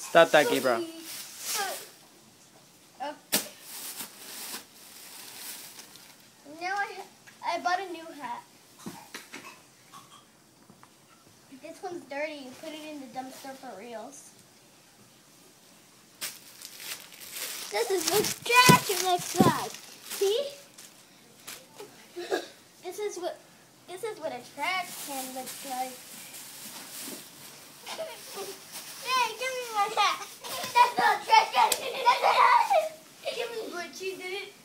Stop that, Gabriel. Now I bought a new hat. This one's dirty. You put it in the dumpster for reals. This is what trash looks like. See? This is what a trash can looks like. Hey, give me my hat. That's not a trash can. That's a hat. Give me what you did it.